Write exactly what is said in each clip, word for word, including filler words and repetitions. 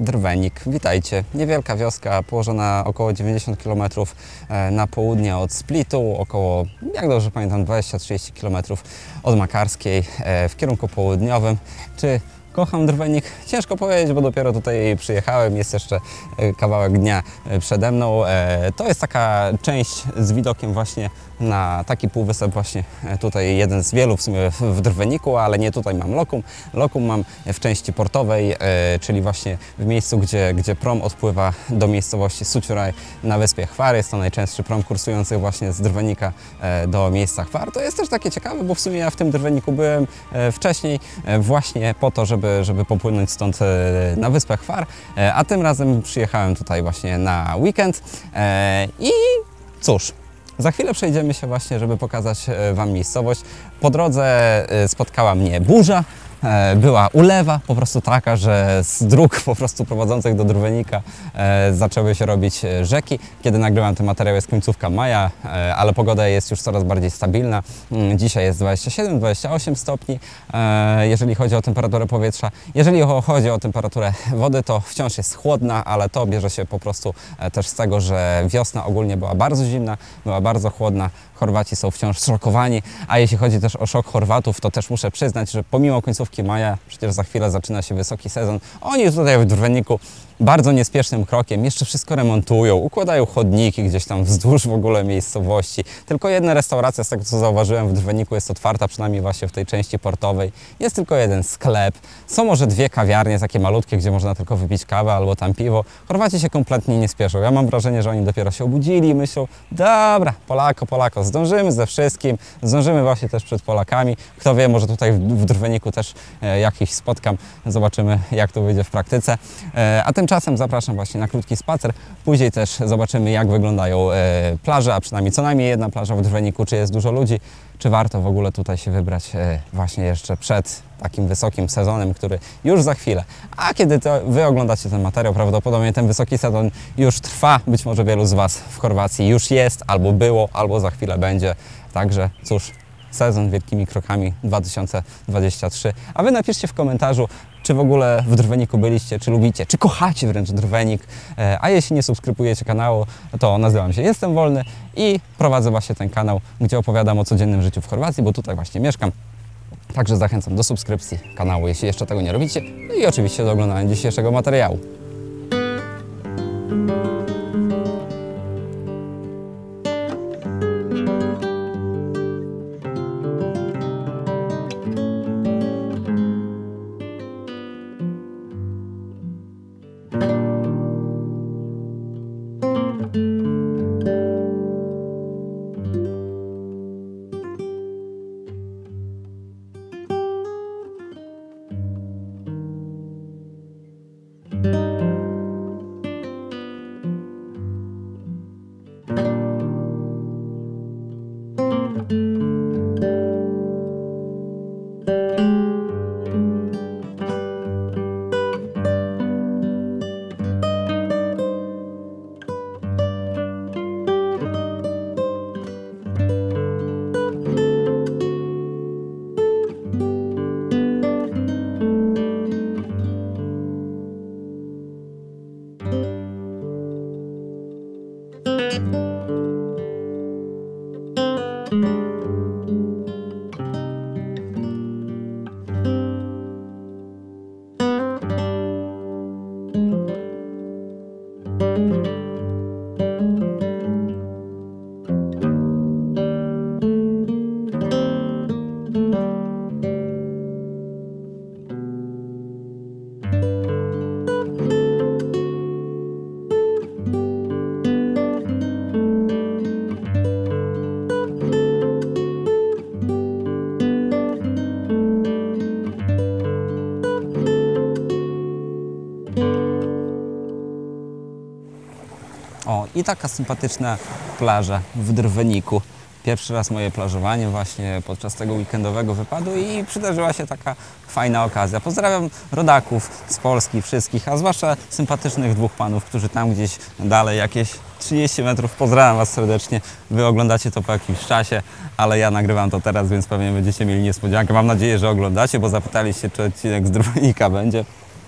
Drwenik. Witajcie. Niewielka wioska położona około dziewięćdziesiąt kilometrów na południe od Splitu, około, jak dobrze pamiętam, dwadzieścia trzydzieści kilometrów od Makarskiej w kierunku południowym. Czy kocham Drwenik? Ciężko powiedzieć, bo dopiero tutaj przyjechałem, jest jeszcze kawałek dnia przede mną. To jest taka część z widokiem właśnie na taki półwysep, właśnie tutaj jeden z wielu w sumie w Drweniku, ale nie tutaj mam lokum. Lokum mam w części portowej, czyli właśnie w miejscu, gdzie, gdzie prom odpływa do miejscowości Suciuraj na wyspie Hvar. Jest to najczęstszy prom kursujący właśnie z Drwenika do miejsca Hvar. To jest też takie ciekawe, bo w sumie ja w tym Drweniku byłem wcześniej właśnie po to, żeby Żeby, żeby popłynąć stąd na wyspę Hvar, a tym razem przyjechałem tutaj właśnie na weekend i cóż, za chwilę przejdziemy się właśnie, żeby pokazać Wam miejscowość. Po drodze spotkała mnie burza. Była ulewa, po prostu taka, że z dróg po prostu prowadzących do Drwenika e, zaczęły się robić rzeki. Kiedy nagrywam ten materiał, jest końcówka maja, e, ale pogoda jest już coraz bardziej stabilna. Dzisiaj jest dwadzieścia siedem dwadzieścia osiem stopni, e, jeżeli chodzi o temperaturę powietrza. Jeżeli chodzi o temperaturę wody, to wciąż jest chłodna, ale to bierze się po prostu też z tego, że wiosna ogólnie była bardzo zimna, była bardzo chłodna. Chorwaci są wciąż szokowani, a jeśli chodzi też o szok Chorwatów, to też muszę przyznać, że pomimo końcówki maja, przecież za chwilę zaczyna się wysoki sezon, oni tutaj w Drweniku bardzo niespiesznym krokiem jeszcze wszystko remontują, układają chodniki gdzieś tam wzdłuż w ogóle miejscowości. Tylko jedna restauracja, z tego co zauważyłem, w Drweniku jest otwarta, przynajmniej właśnie w tej części portowej. Jest tylko jeden sklep, są może dwie kawiarnie, takie malutkie, gdzie można tylko wypić kawę albo tam piwo. Chorwaci się kompletnie nie spieszą. Ja mam wrażenie, że oni dopiero się obudzili i myślą, dobra, Polako, Polako, zdążymy ze wszystkim, zdążymy właśnie też przed Polakami. Kto wie, może tutaj w Drweniku też e, jakiś spotkam, zobaczymy, jak to wyjdzie w praktyce. E, a tymczasem zapraszam właśnie na krótki spacer. Później też zobaczymy, jak wyglądają e, plaże, a przynajmniej co najmniej jedna plaża w Drweniku, czy jest dużo ludzi, czy warto w ogóle tutaj się wybrać e, właśnie jeszcze przed takim wysokim sezonem, który już za chwilę. A kiedy to Wy oglądacie ten materiał, prawdopodobnie ten wysoki sezon już trwa. Być może wielu z Was w Chorwacji już jest, albo było, albo za chwilę będzie. Także cóż, sezon wielkimi krokami dwa tysiące dwudziesty trzeci. A Wy napiszcie w komentarzu, czy w ogóle w Drweniku byliście, czy lubicie, czy kochacie wręcz Drwenik. A jeśli nie subskrybujecie kanału, to nazywam się Jestem Wolny i prowadzę właśnie ten kanał, gdzie opowiadam o codziennym życiu w Chorwacji, bo tutaj właśnie mieszkam. Także zachęcam do subskrypcji kanału, jeśli jeszcze tego nie robicie. No i oczywiście do oglądania dzisiejszego materiału. O, i taka sympatyczna plaża w Drweniku. Pierwszy raz moje plażowanie właśnie podczas tego weekendowego wypadu i przydarzyła się taka fajna okazja. Pozdrawiam rodaków z Polski wszystkich, a zwłaszcza sympatycznych dwóch panów, którzy tam gdzieś dalej jakieś trzydzieści metrów. Pozdrawiam Was serdecznie. Wy oglądacie to po jakimś czasie, ale ja nagrywam to teraz, więc pewnie będziecie mieli niespodziankę. Mam nadzieję, że oglądacie, bo zapytaliście, czy odcinek z Drwenika będzie.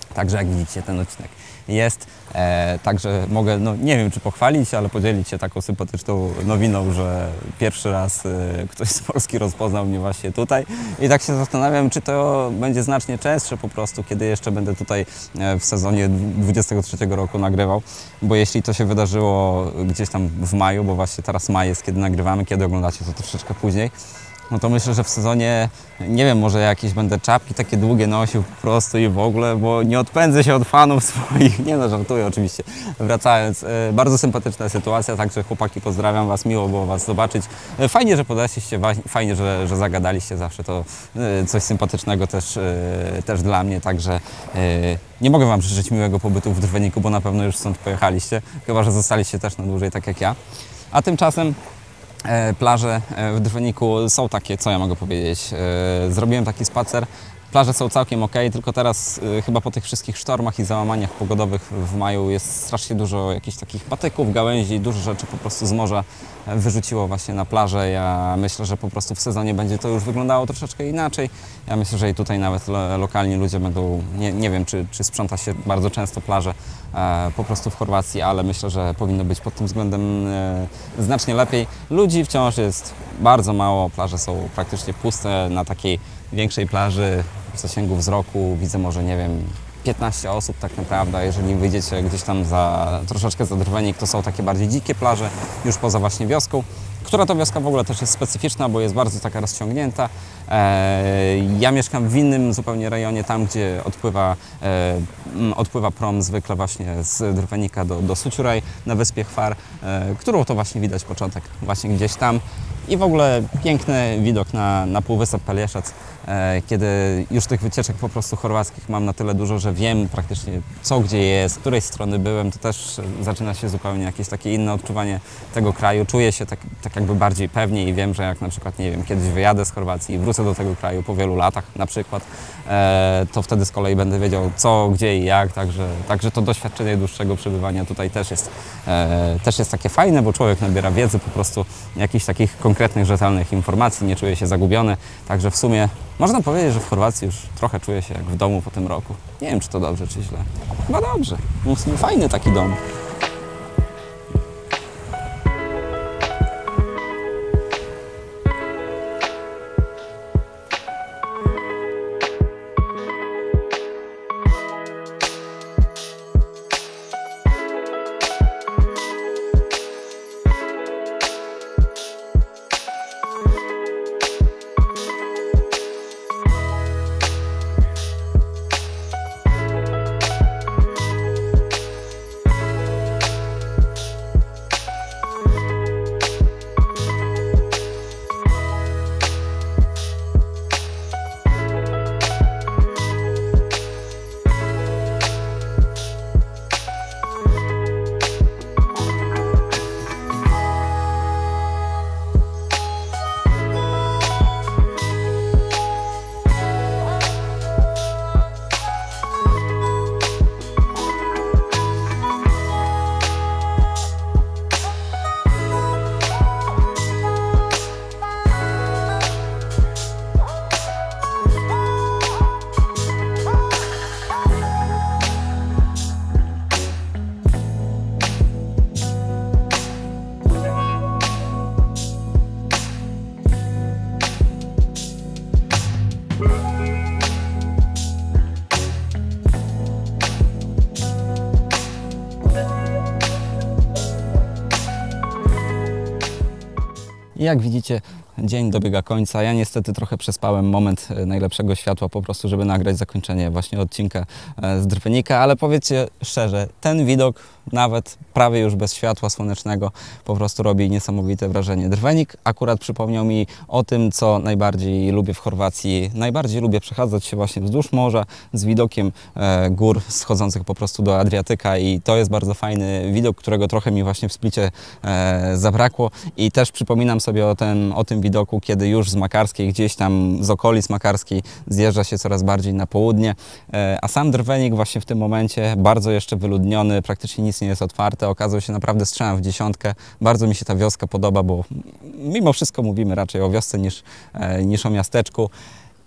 Także jak widzicie, ten odcinek jest. E, także mogę, no nie wiem czy pochwalić, ale podzielić się taką sympatyczną nowiną, że pierwszy raz e, ktoś z Polski rozpoznał mnie właśnie tutaj. I tak się zastanawiam, czy to będzie znacznie częstsze po prostu, kiedy jeszcze będę tutaj e, w sezonie dwudziestego trzeciego roku nagrywał. Bo jeśli to się wydarzyło gdzieś tam w maju, bo właśnie teraz maj jest, kiedy nagrywamy, kiedy oglądacie to troszeczkę później, no to myślę, że w sezonie, nie wiem, może jakieś będę czapki takie długie nosił po prostu i w ogóle, bo nie odpędzę się od fanów swoich. Nie no, żartuję oczywiście. Wracając, e, bardzo sympatyczna sytuacja, także chłopaki, pozdrawiam Was, miło było Was zobaczyć. E, fajnie, że podeszliście, fajnie, że, że zagadaliście zawsze, to e, coś sympatycznego też, e, też dla mnie, także e, nie mogę Wam życzyć miłego pobytu w Drweniku, bo na pewno już stąd pojechaliście, chyba że zostaliście też na dłużej, tak jak ja. A tymczasem E, plaże w Drweniku są takie, co ja mogę powiedzieć, e, zrobiłem taki spacer. Plaże są całkiem ok, tylko teraz y, chyba po tych wszystkich sztormach i załamaniach pogodowych w maju jest strasznie dużo jakichś takich patyków, gałęzi, dużo rzeczy po prostu z morza wyrzuciło właśnie na plażę. Ja myślę, że po prostu w sezonie będzie to już wyglądało troszeczkę inaczej. Ja myślę, że i tutaj nawet lo, lokalni ludzie będą, nie, nie wiem czy, czy sprząta się bardzo często plaże e, po prostu w Chorwacji, ale myślę, że powinno być pod tym względem e, znacznie lepiej. Ludzi wciąż jest bardzo mało, plaże są praktycznie puste. Na takiej większej plaży w zasięgu wzroku widzę może, nie wiem, piętnaście osób tak naprawdę. Jeżeli wyjdziecie gdzieś tam za, troszeczkę za Drwenik, to są takie bardziej dzikie plaże, już poza właśnie wioską, która to wioska w ogóle też jest specyficzna, bo jest bardzo taka rozciągnięta. E, ja mieszkam w innym zupełnie rejonie, tam gdzie odpływa, e, odpływa prom zwykle właśnie z Drwenika do, do Sućuraj na wyspie Hvar, e, którą to właśnie widać początek właśnie gdzieś tam. I w ogóle piękny widok na, na Półwysep Pelješac, e, kiedy już tych wycieczek po prostu chorwackich mam na tyle dużo, że wiem praktycznie co gdzie jest, z której strony byłem, to też zaczyna się zupełnie jakieś takie inne odczuwanie tego kraju. Czuję się tak, tak jakby bardziej pewnie i wiem, że jak na przykład, nie wiem, kiedyś wyjadę z Chorwacji i wrócę do tego kraju po wielu latach na przykład, e, to wtedy z kolei będę wiedział co, gdzie i jak, także, także to doświadczenie dłuższego przebywania tutaj też jest, e, też jest takie fajne, bo człowiek nabiera wiedzy po prostu jakichś takich konkretnych konkretnych, rzetelnych informacji, nie czuję się zagubiony, także w sumie można powiedzieć, że w Chorwacji już trochę czuję się jak w domu po tym roku. Nie wiem, czy to dobrze, czy źle. Chyba dobrze. W sumie fajny taki dom. I jak widzicie, dzień dobiega końca. Ja niestety trochę przespałem moment najlepszego światła po prostu, żeby nagrać zakończenie właśnie odcinka z Drwenika, ale powiedzcie szczerze, ten widok nawet prawie już bez światła słonecznego po prostu robi niesamowite wrażenie. Drwenik akurat przypomniał mi o tym, co najbardziej lubię w Chorwacji. Najbardziej lubię przechadzać się właśnie wzdłuż morza z widokiem e, gór schodzących po prostu do Adriatyka i to jest bardzo fajny widok, którego trochę mi właśnie w Splicie e, zabrakło i też przypominam sobie o, ten, o tym widoku, kiedy już z Makarskiej, gdzieś tam z okolic Makarskiej zjeżdża się coraz bardziej na południe, e, a sam Drwenik właśnie w tym momencie bardzo jeszcze wyludniony, praktycznie nic nie jest otwarte, okazał się naprawdę strzałem w dziesiątkę. Bardzo mi się ta wioska podoba, bo mimo wszystko mówimy raczej o wiosce niż, e, niż o miasteczku.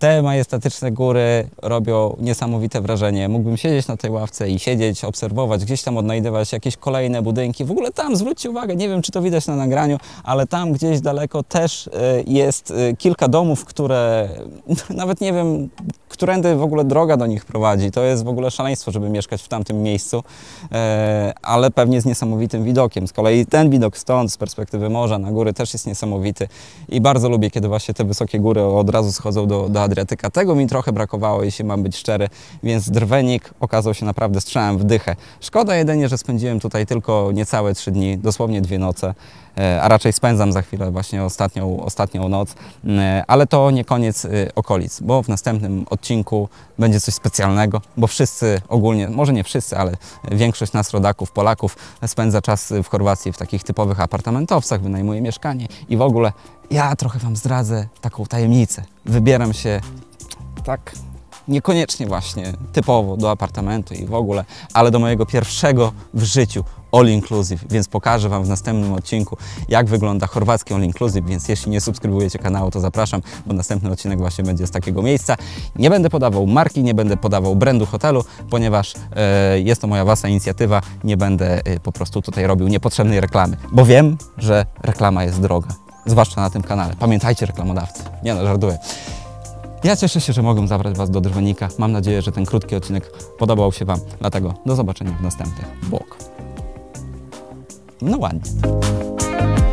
Te majestatyczne góry robią niesamowite wrażenie. Mógłbym siedzieć na tej ławce i siedzieć, obserwować, gdzieś tam odnajdywać jakieś kolejne budynki. W ogóle tam, zwróćcie uwagę, nie wiem, czy to widać na nagraniu, ale tam gdzieś daleko też jest kilka domów, które nawet nie wiem, którędy w ogóle droga do nich prowadzi. To jest w ogóle szaleństwo, żeby mieszkać w tamtym miejscu, ale pewnie z niesamowitym widokiem. Z kolei ten widok stąd, z perspektywy morza na góry też jest niesamowity i bardzo lubię, kiedy właśnie te wysokie góry od razu schodzą do, do Adriatyka. Tego mi trochę brakowało, jeśli mam być szczery, więc Drwenik okazał się naprawdę strzałem w dychę. Szkoda jedynie, że spędziłem tutaj tylko niecałe trzy dni, dosłownie dwie noce, a raczej spędzam za chwilę właśnie ostatnią, ostatnią noc, ale to nie koniec okolic, bo w następnym odcinku będzie coś specjalnego, bo wszyscy ogólnie, może nie wszyscy, ale większość nas rodaków, Polaków spędza czas w Chorwacji w takich typowych apartamentowcach, wynajmuje mieszkanie i w ogóle ja trochę Wam zdradzę taką tajemnicę. Wybieram się tak niekoniecznie właśnie typowo do apartamentu i w ogóle, ale do mojego pierwszego w życiu all inclusive, więc pokażę Wam w następnym odcinku, jak wygląda chorwacki all inclusive, więc jeśli nie subskrybujecie kanału, to zapraszam, bo następny odcinek właśnie będzie z takiego miejsca. Nie będę podawał marki, nie będę podawał brandu hotelu, ponieważ e, jest to moja własna inicjatywa, nie będę e, po prostu tutaj robił niepotrzebnej reklamy, bo wiem, że reklama jest droga, zwłaszcza na tym kanale. Pamiętajcie, reklamodawcy. Nie no, żartuję. Ja cieszę się, że mogłem zabrać Was do Drwenika. Mam nadzieję, że ten krótki odcinek podobał się Wam. Dlatego do zobaczenia w następnych vlogach. No ładnie.